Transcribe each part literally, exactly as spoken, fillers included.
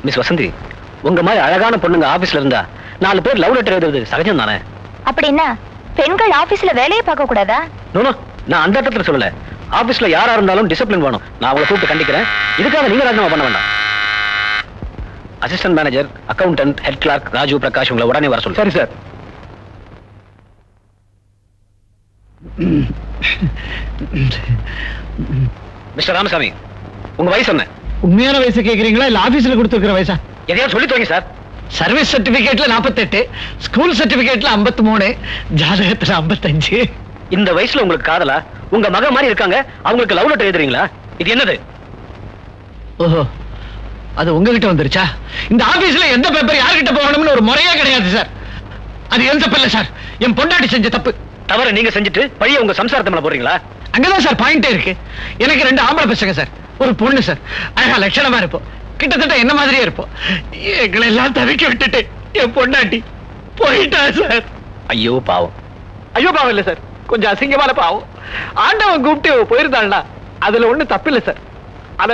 Miss Vasanthi, உங்க மாதிரி அழகான பொண்ணுங்க ஆபீஸ்ல இருந்தா நாலு பேர் லவ் லெட்டர் எழுதுறது சகஜம் தானே? அப்படின்னா பெண்கள் ஆபீஸ்ல வேலையை பார்க்க கூடாதா? நோ, நான் அந்த இடத்துல சொல்லல. ஆபீஸ்ல யாரா இருந்தாலும் டிசிப்ளின் வேணும். நான் உங்களை கூப்பிட்டு கண்டிக்கிறேன். இதுக்காக நீங்க ராஜினாமா பண்ண வேண்டாம். Assistant manager, accountant, head clerk Raju Prakash உங்களை உடனே வர சொல்லு. சரி சார். மிஸ்டர் ராமசாமி, உங்க வயசு என்ன? உண்மையான வயசு கேக்குறீங்களா இல்ல ஆபீஸ்ல கொடுத்துருக்கிற வயசா? எதையாவது சொல்லி தோங்க சார். சர்வீஸ் சர்டிபிகேட்ல நாற்பத்தெட்டு, ஸ்கூல் சர்டிபிகேட்ல ஐம்பத்தி மூணு, ஜாதகத்துல ஐம்பத்தஞ்சு. இந்த வயசுல உங்களுக்கு காதலா? உங்க மக மாதிரி இருக்காங்க, அவங்களுக்கு லவ் லெட்டர் எழுதுறீங்களா? இது என்னது? ஓஹோ, அது உங்ககிட்ட வந்துருச்சா? இந்த ஆபீஸ்ல எந்த பேப்பர் யார்கிட்ட போகணும்னு ஒரு முறையே கிடையாது சார். அது எந்த தப்பு இல்ல சார், என் பொண்டாட்டி செஞ்ச தப்பு. தவறு நீங்க செஞ்சுட்டு பழிய உங்க சம்சாரத்தை மேல போடுறீங்களா? அங்கதான் சார் பாயிண்டே இருக்கு. எனக்கு ரெண்டு ஆம்பளை பசங்க சார், ஒரு பொண்ணு சார். அழகா லட்சணமா இருப்போம், கிட்டத்தட்ட என்ன மாதிரியே இருப்போம். எங்களை எல்லாம் தவிக்க விட்டுட்டு என் பொண்டாட்டி போயிட்டா சார். ஐயோ பாவம். ஐயோ பாவம் இல்ல சார், கொஞ்சம் அசிங்கமான பாவம். ஆண்டவன் கூப்பிட்டு போயிருந்தாள்னா அதுல ஒண்ணு தப்பு இல்ல சார். ஆனா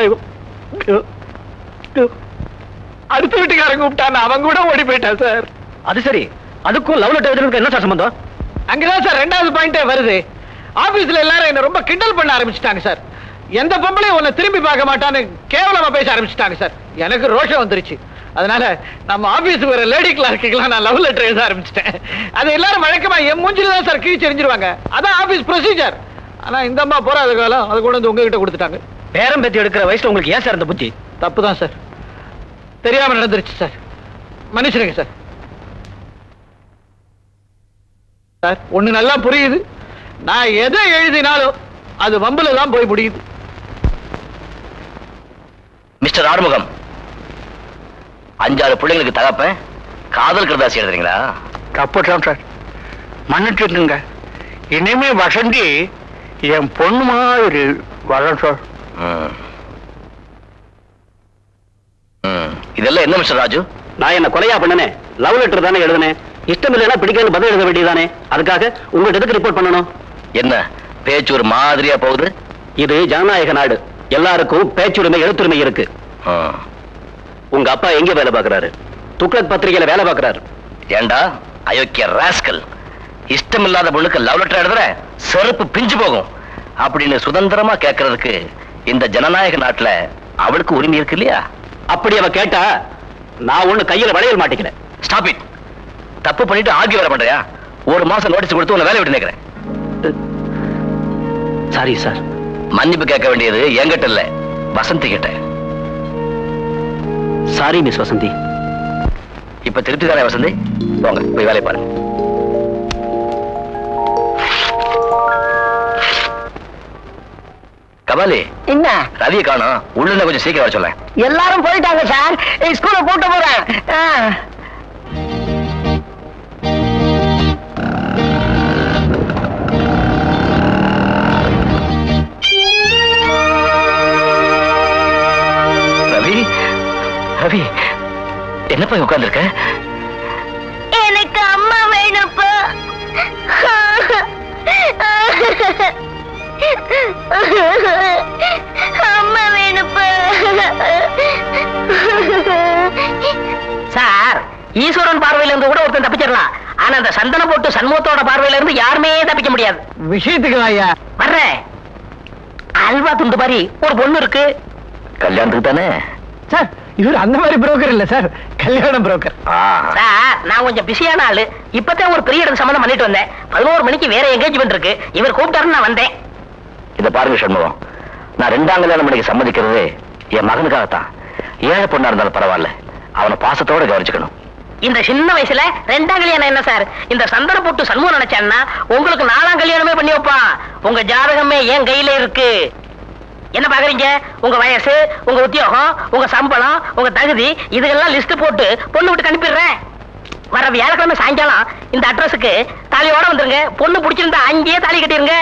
அடுத்த வீட்டுக்காரன் கூப்பிட்டான், அவன் கூட ஓடி போயிட்டான் சார். அது சரி, அதுக்கும் லவ் லெட்டர் எழுதுறதுக்கு என்ன சார் சம்பந்தம்? அங்கதான் சார் ரெண்டாவது பாயிண்டே வருது. ஆபீஸ்ல எல்லாரும் என்ன ரொம்ப கிண்டல் பண்ண ஆரம்பிச்சுட்டாங்க சார். எந்த பொம்பளையும் உன்னை திரும்பி பார்க்க மாட்டான்னு கேவலமா பேச ஆரம்பிச்சுட்டாங்க சார். எனக்கு ரோஷம் வந்துருச்சு. அதனால நம்ம ஆபீஸுக்கு வர லேடி கிளார்க்குலாம் நான் லவ் லெட்டர் எழுத ஆரம்பிச்சிட்டேன். அது எல்லாரும் வழக்கமா என் மூஞ்சில தான் சார் கிழிச்சு எரிஞ்சிருவாங்க. அதான் ஆபீஸ் ப்ரொசீஜர். ஆனா இந்த அம்மா போறாத காலம் அது கொண்டு வந்து உங்ககிட்ட கொடுத்துட்டாங்க. பேரம் பேத்தி எடுக்கிற வயசுல உங்களுக்கு ஏன் சார் இந்த புத்தி? தப்பு தான் சார், தெரியாம நடந்துருச்சு சார், மன்னிச்சிருங்க சார். சார் ஒண்ணு நல்லா புரியுது, நான் எதை எழுதினாலும் அது வம்புல தான் போய் முடியுது. மிஸ்டர் ஆறுமுகம், அஞ்சாறு பிள்ளைங்களுக்கு தகப்பேன் காதல் கருதாசி எழுதுறீங்களா? தப்புட்டான் சார், மன்னிச்சுங்க. இனிமே வசந்தி என் பொண்ணு மாதிரி வரும் சார். இதெல்லாம் என்ன மிஸ்டர் ராஜு? நான் என்ன கொலையா பண்ணனே? லவ் லெட்டர் தானே எழுதுனேன். இஷ்டம் இல்லைன்னா பிடிக்காத பதில் எழுத வேண்டியதானே? அதுக்காக உங்கள்கிட்ட எதுக்கு ரிப்போர்ட் பண்ணணும்? என்ன பேச்சு ஒரு மாதிரியா போகுது? இது ஜனநாயக நாடு, எல்லாருக்கும் பேச்சுரிமை எழுத்துரிமை இருக்கு. உங்க அப்பா எங்க வேலை பார்க்கறாரு? துக்ளக் பத்திரிகையில வேலை பார்க்கறாரு. ஏண்டா அயோக்கிய ராஸ்கல், இஷ்டம் இல்லாத பொண்ணுக்கு லவ் லெட்டர் எழுதுற, செருப்பு பிஞ்சு போகும் அப்படின்னு சுதந்திரமா கேட்கறதுக்கு இந்த ஜனநாயக நாட்டுல அவளுக்கு உரிமை இருக்கு இல்லையா? அப்படி அவ கேட்டா நான் ஒண்ணு கையில வளையல் மாட்டிக்கல. Stop it. தப்பு பண்ணிட்டு ஆர்கியூ வர பண்றியா? ஒரு மாசம் நோட்டீஸ் கொடுத்து உன்னை வேலை விட்டு நிக்கிறேன். Sorry sir. மன்னிப்பு கேட்க வேண்டியது என்கிட்ட இல்ல, வசந்தி கிட்ட. Sorry miss Vasanthi. இப்ப திருப்தி தானே வசந்தி? போங்க போய் வேலை பாருங்க. கபாலி, என்ன ரவியை காணோம், உள்ள கொஞ்சம் சீக்கிரம் வர சொல்ல. எல்லாரும் போயிட்டாங்க சார், ஸ்கூல்ல கூட்ட போறேன். ரவி, ரவி என்னப்பா உட்கார்ந்து இருக்க? எனக்கு அம்மா வேணுப்பா. அம்மா வேணுப்பா. சார், ஈஸ்வரன் பார்வையில இருந்து கூட ஒருத்தன் தப்பிச்சிடலாம். ஆனா அந்த சந்தன போட்டு சண்முகத்தோட பார்வையில இருந்து யாருமே தப்பிக்க முடியாது. விஷயத்துக்கு ஐயா வர்றேன். அல்வா துண்டு மாதிரி ஒரு பொண்ணு இருக்கு. கல்யாணத்துக்கு தானே சார்? இவர் அந்த மாதிரி புரோக்கர் இல்ல சார், கல்யாண புரோக்கர். சார் நான் கொஞ்சம் பிஸியான ஆளு. இப்பதான் ஒரு பெரிய இடம் சம்பந்தம் பண்ணிட்டு வந்தேன். பதினோரு மணிக்கு வேற எங்கேஜ்மெண்ட் இருக்கு. இவர் கூப்பிட்டாருன்னு நான் வந்தேன். இத பாருங்க சண்முகம், நான் ரெண்டாம் கல்யாணம் பண்ணிக்க சம்மதிக்கிறது என் மகனுக்காகத்தான். ஏழை பொண்ணா இருந்தாலும் பரவாயில்ல, அவனை பாசத்தோட கவனிச்சுக்கணும். இந்த சின்ன வயசுல ரெண்டாம் கல்யாணம் என்ன சார்? இந்த சந்தன போட்டு சண்முகம் நினைச்சான்னா உங்களுக்கு நாலாம் கல்யாணமே பண்ணி வைப்பான். உங்க ஜாதகமே என் கையில இருக்கு. என்ன பாக்குறீங்க? உங்க வயசு, உங்க உத்தியோகம், உங்க சம்பளம், உங்க தகுதி, இதெல்லாம் லிஸ்ட் போட்டு பொண்ணு விட்டு அனுப்பிடுறேன். வர வியாழக்கிழமை சாயங்காலம் இந்த அட்ரஸுக்கு தாலியோட வந்துருங்க. பொண்ணு பிடிச்சிருந்தா அங்கேயே தாலி கட்டிருங்க.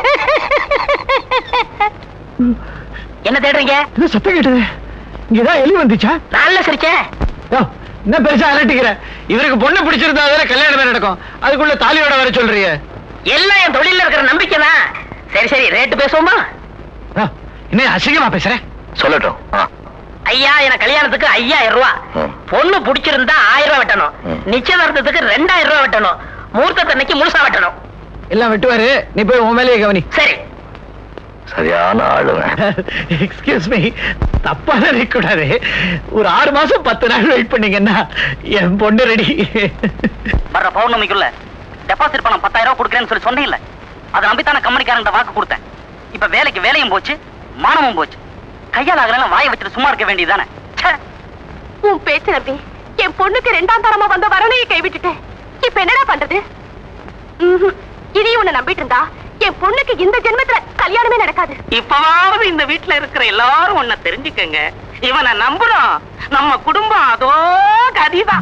என்ன தேடுறீங்க? சத்தம் கேட்டது, இங்கதான் எலி வந்துச்சா? நல்ல சிரிச்சேன். என்ன பெருசா அலட்டிக்கிற? இவருக்கு பொண்ணு பிடிச்சிருந்தா கல்யாணமே நடக்கும், அதுக்குள்ள தாலியோட வர சொல்றீங்க? எல்லாம் என் தொழில இருக்கிற நம்பிக்கை தான். சரி சரி, ரேட்டு பேசுவோமா? என்ன அசிங்கமா பேசுறேன்? சொல்லட்டும். ஐயா எனக்கு கல்யாணத்துக்கு ஐயாயிரம் ரூபாய், பொண்ணு பிடிச்சிருந்தா ஆயிரம் ரூபாய் வெட்டணும், நிச்சயதார்த்தத்துக்கு ரெண்டாயிரம் ரூபாய் வெட்டணும், முகூர்த்தத்தன்னைக்கு முழுசா வெட்டணும். எல்லாம் வெட்டுவாரு, நீ போய் உன் மேலேயே கவனி. சரி. சரியான ஆளு. எக்ஸ்கியூஸ் மீ, தப்பா நினைக்க கூடாது. ஒரு ஆறு மாசம் பத்து நாள் வெயிட் பண்ணீங்கன்னா என் பொண்ணு ரெடி. வர்ற பௌர்ணமிக்குள்ள டெபாசிட் பணம் பத்தாயிரம் ரூபாய் கொடுக்குறேன்னு சொல்லி சொன்னீங்கல்ல, அதை நம்பித்தான கம்பெனிக்காரன் வாக்கு கொடுத்தேன். இப்ப வேலைக்கு வேலையும் போச்சு, மானமும் போச்சு. கையால் ஆகலாம் வாயை வச்சுட்டு சும்மா இருக்க வேண்டியதானே. உன் பேச்சு நம்பி என் பொண்ணுக்கு ரெண்டாம் தரமா வந்த வரணையை கைவிட்டுட்டேன். இப்ப என்னடா பண்றது? இதையும் உன்னை நம்பிட்டு இருந்தா என் பொண்ணுக்கு இந்த ஜென்மத்துல கல்யாணமே நடக்காது. இப்பவாவது இந்த வீட்டுல இருக்கிற எல்லாரும் ஒன்ன தெரிஞ்சுக்கங்க, இவனை நம்புறோம், நம்ம குடும்பம் அதோ கதிதான்.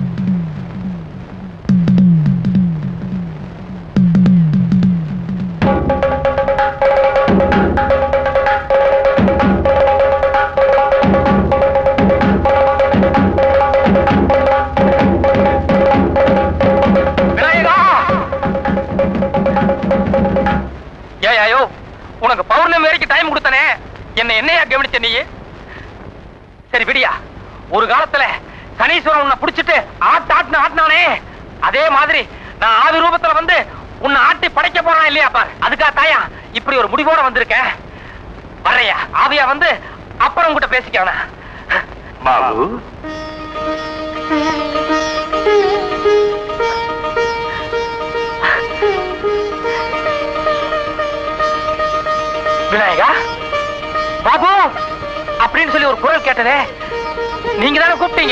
உனக்கு பௌர்ணமி வரைக்கும் டைம் கொடுத்தனே, என்ன என்னையா கவனிச்ச நீ? சரி விடியா, ஒரு காலத்துல சனீஸ்வரன் உன்னை புடிச்சிட்டு ஆட்டு ஆட்டுன்னு ஆட்டினானே, அதே மாதிரி நான் ஆவி ரூபத்துல வந்து உன்னை ஆட்டி படைக்க போறான் இல்லையா பாரு. அதுக்காக தாயா இப்படி ஒரு முடிவோட வந்திருக்கேன். வர்றையா ஆவியா வந்து அப்புறம் உங்ககிட்ட பேசிக்கவனா. பாபு, விநாயகா, பாபு அப்படின்னு சொல்லி ஒரு குரல் கேட்டதே, நீங்க தானே கூப்பிட்டீங்க?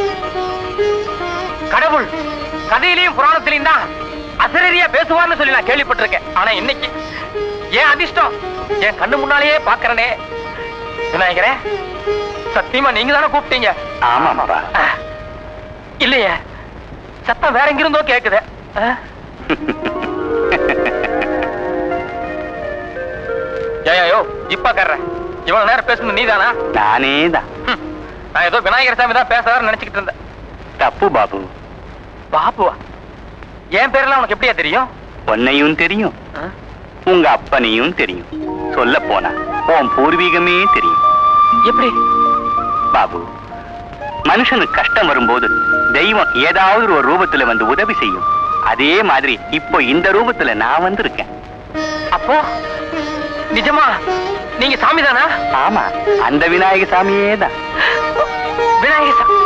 கடவுள் கதையிலையும் புராணத்திலையும் தான் அசரீரியா பேசுவார்னு சொல்லி நான் கேள்விப்பட்டிருக்கேன். ஆனா இன்னைக்கு ஏன் அதிர்ஷ்டம், என் கண்ணு முன்னாலேயே பாக்குறனே. விநாயகரே, சத்தியமா நீங்க தானே கூப்பிட்டீங்க? ஆமாப்பா. இல்லையே, சத்தம் வேற எங்கிருந்தோ கேக்குது. ஏயோ இப்ப கர்றேன், இவ்வளவு நேரம் பேசணும் நீதானா? நானே தான். நான் ஏதோ விநாயகர் சாமி தான் பேசுறாரு நினைச்சுக்கிட்டு இருந்தேன். தப்பு பாபு. பாபுவா? என் பேரெல்லாம் உனக்கு எப்படியா தெரியும்? உன்னையும் தெரியும், உங்க அப்பனையும் தெரியும், சொல்ல போனா உன் பூர்வீகமே தெரியும். எப்படி பாபு? மனுஷனுக்கு கஷ்டம் வரும்போது தெய்வம் ஏதாவது ஒரு ரூபத்துல வந்து உதவி செய்யும். அதே மாதிரி இப்போ இந்த ரூபத்துல நான் வந்திருக்கேன். அப்போ நிஜமா நீங்க சாமி தானா? ஆமா, அந்த விநாயக சாமியே தான். விநாயகர் சாமி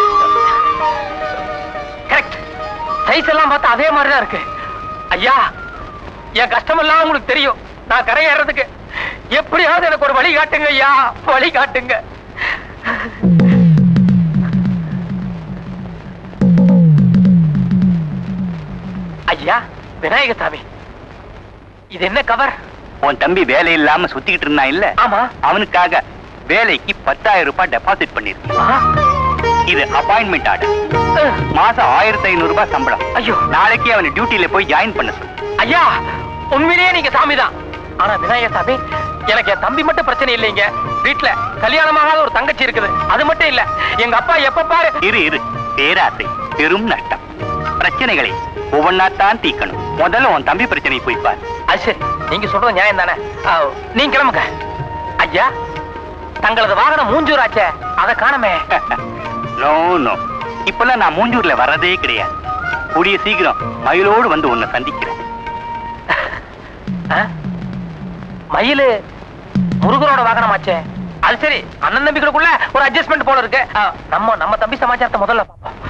கரெக்ட். சைஸ் எல்லாம் பார்த்தா அதே மாதிரிதான் இருக்கு. ஐயா, என் கஷ்டம் எல்லாம் உங்களுக்கு தெரியும். நான் கரையேறதுக்கு எப்படியாவது எனக்கு ஒரு வழி காட்டுங்க ஐயா, வழி காட்டுங்க. ஐயா விநாயகர் சாமி, இது என்ன கவர்? உன் தம்பி வேலை இல்லாம சுத்திக்கிட்டு இருந்தான் இல்ல? ஆமா. அவனுக்காக வேலைக்கு பத்தாயிரம் ரூபாய் டெபாசிட் பண்ணிருக்கேன். இது அப்பாயின்மெண்ட் ஆர்டர். மாசம் ஆயிரத்தி ஐநூறு ரூபாய் சம்பளம். ஐயோ, நாளைக்கு அவன் டியூட்டில போய் ஜாயின் பண்ண சொல்லு. ஐயா உண்மையிலேயே நீங்க சாமி தான். ஆனா விநாயகர் சாமி, எனக்கு என் தம்பி மட்டும் பிரச்சனை இல்லைங்க. வீட்டுல கல்யாணமாகாத ஒரு தங்கச்சி இருக்குது, அது மட்டும் இல்ல. எங்க அப்பா எப்ப பாரு. இரு இரு, பேராசை பெரும் நஷ்டம். பிரச்சனைகளை ஒவ்வொன்னாத்தான் தீக்கணும். முதல்ல உன் தம்பி பிரச்சனை போய் பாரு. அது சரி, நீங்க சொல்றது நியாயம் தானே. நீங்க கிளம்புங்க. ஐயா, தங்களது வாகனம் மூஞ்சூர் ஆச்சே, அதை காணமே. நோ நோ, இப்பெல்லாம் நான் மூஞ்சூர்ல வர்றதே கிடையாது. கூடிய சீக்கிரம் மயிலோடு வந்து உன்னை சந்திக்கிறேன். மயிலு முருகரோட வாகனம் ஆச்சே. அது சரி, அண்ணன் தம்பிகளுக்குள்ள ஒரு அட்ஜஸ்ட்மெண்ட் போல இருக்கு. நம்ம நம்ம தம்பி சமாச்சாரத்தை முதல்ல பார்ப்போம்.